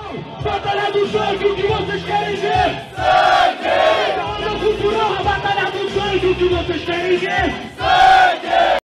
Batalha do sangue, o que vocês querem ver? Sangue! Batalha cultural, a batalha do sangue, o que vocês querem ver? Sangue!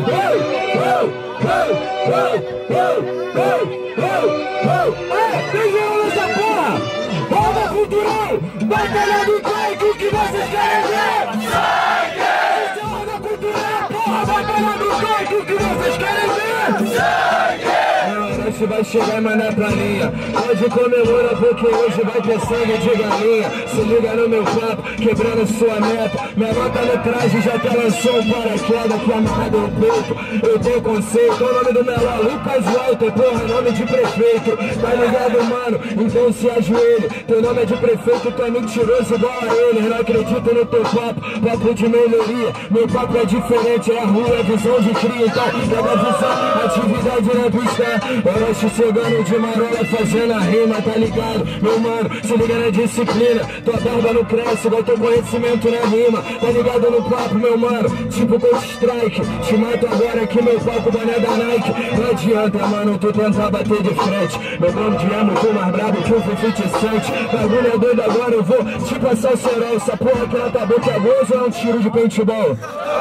Tem geral nessa porra! Roda cultural! Batalha do sangue, o que vocês querem ver? Sangue! Essa é roda cultural, porra! Batalha do sangue, o que vocês querem ver? Sangue! Você vai chegar, mas não é pra linha. Hoje comemora porque hoje vai ter sangue de galinha. Se liga no meu papo, quebrando sua meta. Minha nota no traje já até lançou um paraquedas que amarrado no peito. Eu tenho conceito, o nome do melhor Lucas Walter, porra, nome de prefeito. Tá ligado, mano? Então se ajoelhe. Teu nome é de prefeito, tu é mentiroso igual a ele. Não acredito no teu papo, papo de melhoria. Meu papo é diferente, é rua, é visão de cria. Então, pega a visão, atividade na pista. Oeste chegando de marola fazendo a rima, tá ligado? Meu mano, se liga na disciplina. Tua barba não cresce, igual teu conhecimento na rima. Tá ligado no papo, meu mano? Tipo Coach Strike. Te mato agora aqui, meu palco, boné da Nike. Não adianta, mano, tu tentar bater de frente. Meu nome de amo, tu mais brabo que o Fifty Cent. Bagulho é doido agora, eu vou te passar o cerol. Essa porra que na tua boca é gozo ou é um tiro de paintball?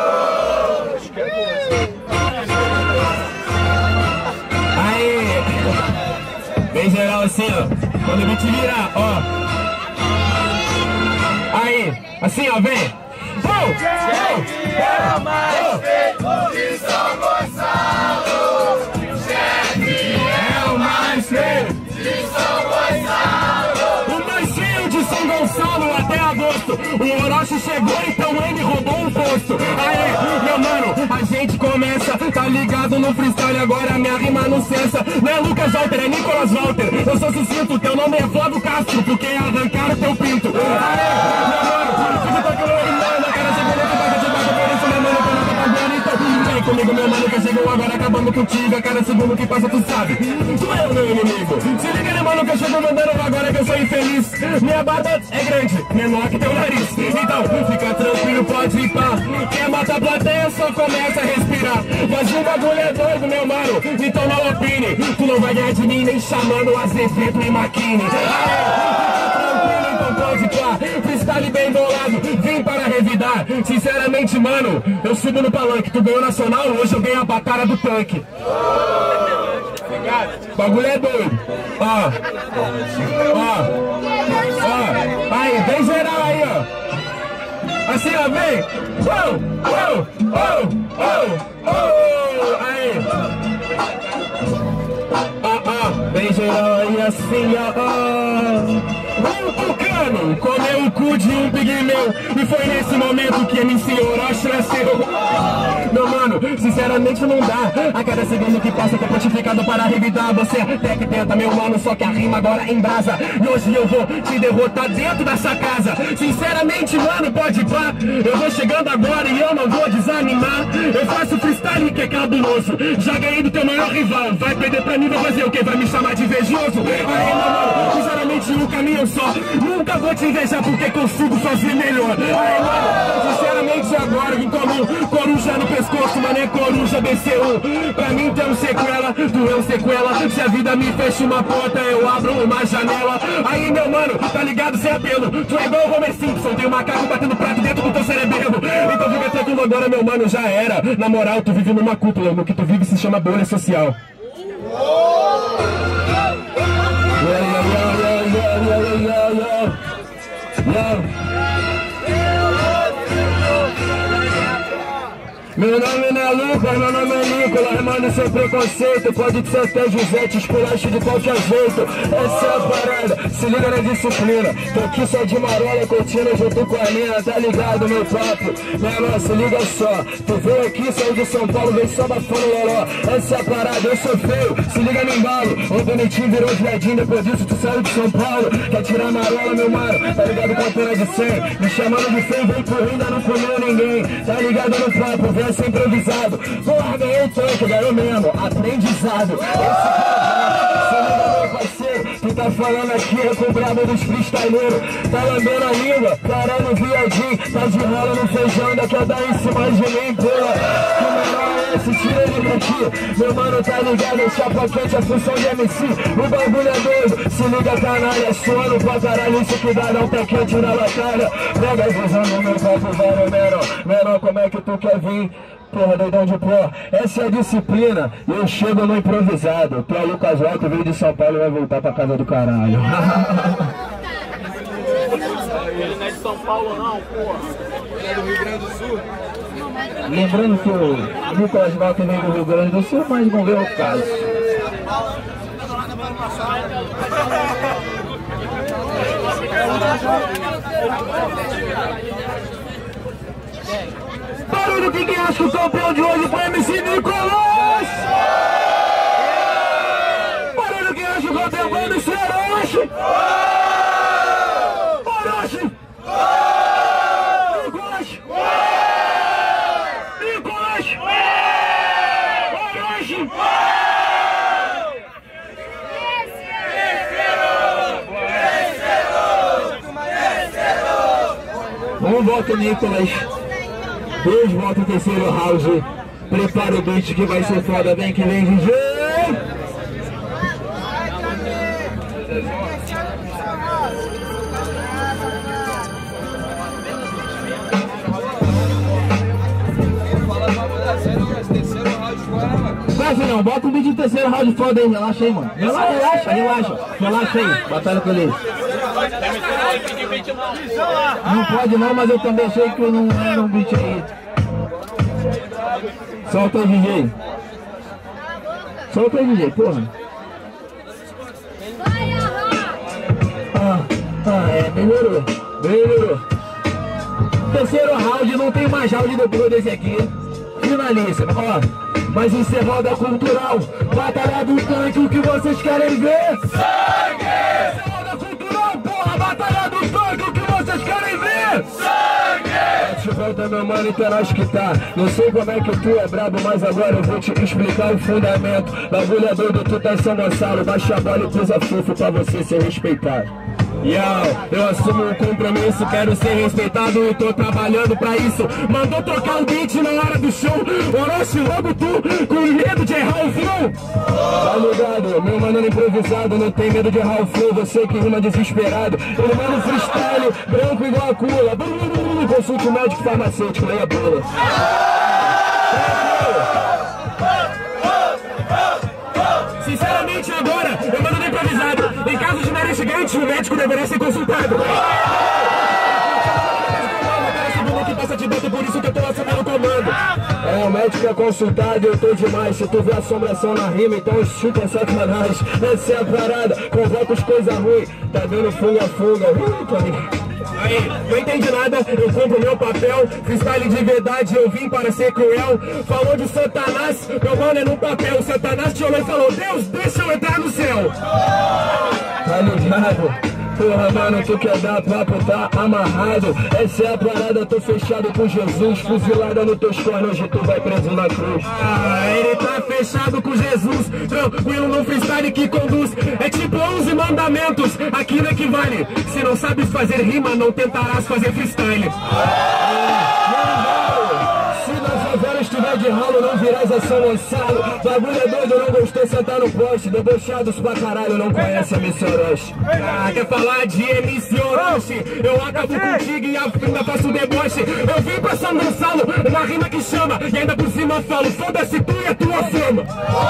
Vem geral assim, ó, quando eu vou te virar, ó. Aí, assim, ó, vem. Quem é o mais feito de São Gonçalo? Chefe é o mais feito de São Gonçalo. O mais feio de São Gonçalo até agosto. O Orochi chegou, então ele roubou o posto. Aí, meu mano, a gente começa, tá ligado no freestyle agora, minha rima não cessa. Não é Lucas Walter, é Nicolas Walter. Eu sou sucinto, teu nome é Flávio Castro, porque arrancaram teu pinto. Aí, meu mano, fica tocando na cara, segura que paga de baixo, por isso, meu mano, que eu não tô pagando, então vem comigo, meu mano, que chegou agora acabando contigo. A cada segundo que passa, tu sabe, tu é o meu inimigo. Se liga, né, mano, que eu chego mandando agora que eu sou infeliz. Minha barba é grande, menor que teu nariz. Então, fica tranquilo, pode ir pá. Quer matar a plateia, só começa a respirar. Mas o bagulho é doido, meu mano, então não opine. Tu não vai ganhar de mim nem chamando Azevedo e Maquini. Fica tranquilo, então pode pá. Freestyle bem bolado, vim para revidar. Sinceramente, mano, eu subo no palanque. Tu ganhou nacional, hoje eu ganho a batalha do tanque. Bagulho é doido. Ó, aí, vem geral aí, ó. Assim, ó, vem. Aí. Vem geral aí, assim, ó. Um tucano comeu o cu de um pigmeu. E foi nesse momento que MC Orochi nasceu. Meu mano, sinceramente não dá. A cada segundo que passa tô prontificado para revidar. Você até que tenta, meu mano, só que a rima agora embrasa. E hoje eu vou te derrotar dentro dessa casa. Sinceramente, mano, pode pá. Eu vou chegando agora e eu não vou desanimar. Eu faço freestyle que é cabuloso. Já ganhei do teu maior rival. Vai perder pra mim, vai fazer o quê? Vai me chamar de invejoso? Aí, meu mano, sinceramente um caminho só. Nunca vou te invejar porque consigo fazer melhor. Aí, mano, sinceramente agora vim como coruja no pescoço, mano, é coruja BC1. Pra mim tem um sequela, tu é um sequela. Se a vida me fecha uma porta, eu abro uma janela. Aí, meu mano, tá ligado sem apelo. Tu é igual o Homer Simpson, tem um macaco batendo prato dentro do teu cerebelo. Então fica tranquilo agora, meu mano, já era. Na moral, tu vive numa cúpula, no que tu vive se chama bolha social. Meu nome não é Lucas, meu nome é Nicolas, mano, sem preconceito. Pode ser até José, te esculacho de qualquer jeito. Essa é a parada, se liga na disciplina. Tô aqui só de marola, curtindo junto com a minha, tá ligado, meu papo? Meu irmão, se liga só. Tu veio aqui, saiu de São Paulo, veio só bafando loló. Essa é a parada, eu sou feio, se liga no embalo. O bonitinho virou viadinho, depois disso tu saiu de São Paulo. Quer tirar marola, meu mano, tá ligado com a pena de 100. Me chamando de feio, vem por ainda não comeu ninguém. Tá ligado no papo, vem ser improvisado. Porra, ganhei o tanque, ganhou mesmo, aprendizado. Esse cara, se liga, meu parceiro, Tu tá falando aqui é com o brabo dos freestyleiros. Tá lambendo a língua, caralho viadinho. Tá de rala no feijão, ainda quer dar em cima de mim, porra. Que menor é esse? Tira ele daqui. Meu mano tá ligado, chapa quente, a função de MC. O bagulho é doido, se liga canalha. Suando pra caralho, isso que dá não tá quente na batalha. Pega a visão do meu copo, velho menor. Menor, como é que tu quer vir? Porra, doidão de pó, essa é a disciplina. Eu chego no improvisado. Tu é Lucas Roque, veio de São Paulo e vai voltar pra casa do caralho. Ele não é de São Paulo não, porra. Ele é do Rio Grande do Sul. Lembrando que o Lucas Roque vem do Rio Grande do Sul, mas não veio o caso. Barulho que quem acha que o campeão de hoje foi MC Nicolas! Barulho que acha que o campeão foi MC Orochi! Orochi! Nicolas! Nicolas! Orochi! Um voto Nicolas. 2 votos terceiro round. Prepara o beat que vai ser foda. Vem que vem, DJ! Vai, filhão, bota o beat de terceiro round foda aí. Relaxa aí, mano. Relaxa aí. Batalha com ele. Não pode não, mas eu também achei que eu não era um beat aí. Solta aí, DJ. Solta aí, DJ, porra. Melhorou. Terceiro round, não tem mais round depois desse aqui. Finalíssimo, ó. Mas isso é roda cultural. Batalha do tanque, o que vocês querem ver? Sangue! Isso é roda cultural, porra. Batalha do tanque, o que vocês querem ver? Sangue! Te volta, meu mano, então nós que tá. Não sei como é que tu é brabo, mas agora eu vou te explicar o fundamento. Bagulho é doido, tu tá em São Gonçalo. Baixa a bola e pisa fofo pra você ser respeitado. Eu assumo um compromisso, quero ser respeitado e tô trabalhando pra isso. Mandou tocar o beat na hora do show. Orochi, logo tu, com medo de errar o flow. Tá ligado, meu mano improvisado, não tem medo de errar o flow. Você que rima desesperado, ele manda freestyle, branco igual a cula. Consulte o médico farmacêutico, leia a bula. Sinceramente agora, eu mando no improvisado. Em caso de nariz gigante, o médico deveria ser consultado. Que passa de dentro, por isso que eu tô assumindo o comando. O médico é consultado, eu tô demais. Se tu vê assombração na rima, então chupa sacanagem. Essa é a parada, convoca os coisa ruim. Tá vendo funga. Aí, não entendi nada, eu cumpro meu papel. Freestyle de verdade, eu vim para ser cruel. Falou de Satanás, meu mano é no papel. Satanás te olhou e falou: Deus, deixa eu entrar no céu. Tá ligado? Porra, mano, tu quer dar papo, tá amarrado. Essa é a parada, tô fechado com Jesus. Fuzilada no teus cornos, hoje tu vai preso na cruz. Ele tá fechado com Jesus, tranquilo no freestyle que conduz. É tipo 11 mandamentos, aquilo equivale. Se não sabes fazer rima, não tentarás fazer freestyle. Se na favela estiver de ralo, não virás a São Gonçalo. Bagulho é doido, não gostou, sentar no poste. Debochados pra caralho, não conhece a MC Orochi. Quer falar de MC Orochi? Eu acabo contigo e ainda faço deboche. Eu vim pra São Gonçalo, na rima que chama. E ainda por cima falo, foda-se tu e a tua fama.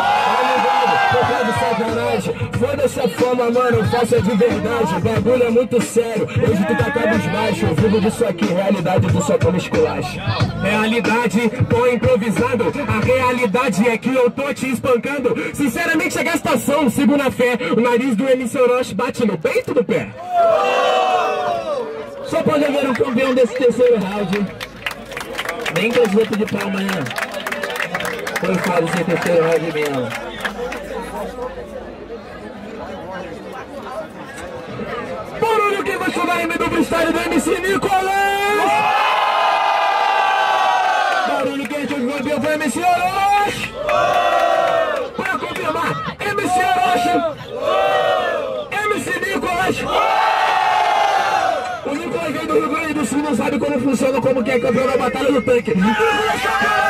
Foda-se a fama, mano, faça de verdade. Bagulho é muito sério, hoje tu tá cabisbaixo. Eu vivo disso aqui, realidade tu só toma esculacho. Realidade, tô improvisando. A realidade é que eu tô te espancando. Sinceramente é gastação, sigo na fé. O nariz do MC Orochi bate no peito do pé. Só pode haver um campeão desse terceiro round. Nem que eu vou pedir pra amanhã. Foi foda esse terceiro round mesmo. Barulho que vai chorar em meio do freestyle do MC Nicolas! Barulho que a gente ouviu foi MC Orochi! Pra confirmar, MC Orochi! Nicolas! O Nicolas veio do Rio Grande do Sul, não sabe como funciona, como que é campeão da Batalha do Tanque. Nicolas Cavalo!